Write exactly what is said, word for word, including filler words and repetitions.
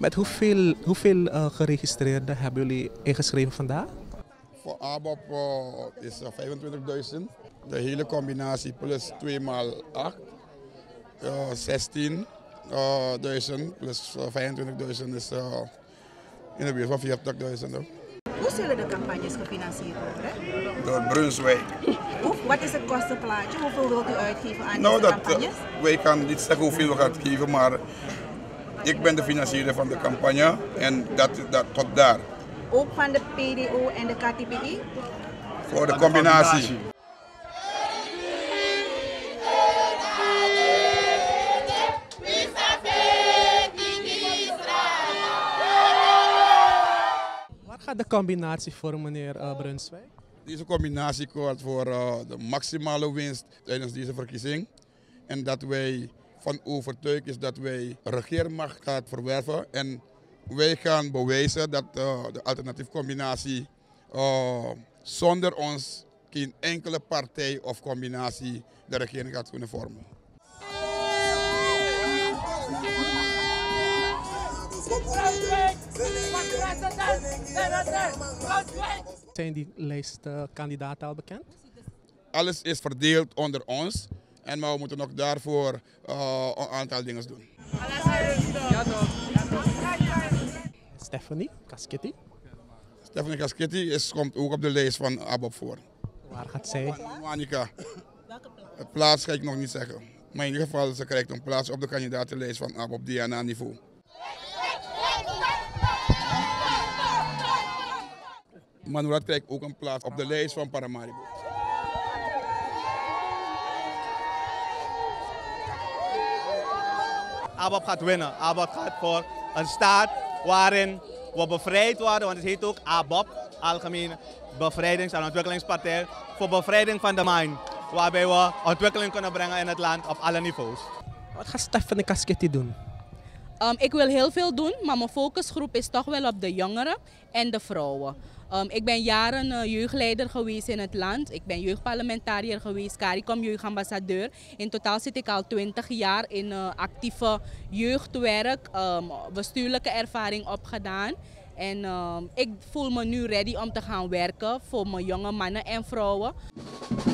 Met hoeveel, hoeveel uh, geregistreerden hebben jullie ingeschreven vandaag? Voor A B O P uh, is uh, vijfentwintigduizend. De hele combinatie plus twee maal acht. Uh, zestienduizend plus uh, vijfentwintigduizend is uh, in de buurt van viertigduizend. Hoe zullen de campagnes gefinancierd worden? Door Brunswijk. Hoe, wat is het kostenplaatje? Hoeveel wilt u uitgeven aan Nou, deze dat, campagnes? uh, wij gaan niet zeggen hoeveel we gaan geven, maar ik ben de financier van de campagne en dat, dat tot daar. Ook van de P D O en de K T P I? Voor de combinatie. Waar gaat de combinatie voor, meneer uh, Brunswijk? Deze combinatie komt voor uh, de maximale winst tijdens deze verkiezing. En dat wij van overtuigd is dat wij regeermacht gaan verwerven. En wij gaan bewijzen dat uh, de alternatieve combinatie uh, zonder ons geen enkele partij of combinatie de regering gaat kunnen vormen. Zijn die lijstkandidaten al bekend? Alles is verdeeld onder ons. En maar we moeten nog daarvoor uh, een aantal dingen doen. Stephanie Kasketi. Stephanie Kasketi is, komt ook op de lijst van A B O P voor. Waar gaat zij? Monica. Het plaats ga ik nog niet zeggen. Maar in ieder geval, ze krijgt een plaats op de kandidatenlijst van A B O P D N A-niveau. Manurat krijgt ook een plaats op de lijst van Paramaribo. A B O P gaat winnen. A B O P gaat voor een staat waarin we bevrijd worden, want het heet ook A B O P, Algemene Bevrijdings- en Ontwikkelingspartij, voor bevrijding van de mind, waarbij we ontwikkeling kunnen brengen in het land op alle niveaus. Wat gaat Stephanie Kasketi doen? Um, ik wil heel veel doen, maar mijn focusgroep is toch wel op de jongeren en de vrouwen. Um, ik ben jaren uh, jeugdleider geweest in het land. Ik ben jeugdparlementariër geweest, CARICOM jeugdambassadeur. In totaal zit ik al twintig jaar in uh, actieve jeugdwerk, um, bestuurlijke ervaring opgedaan. En um, ik voel me nu ready om te gaan werken voor mijn jonge mannen en vrouwen.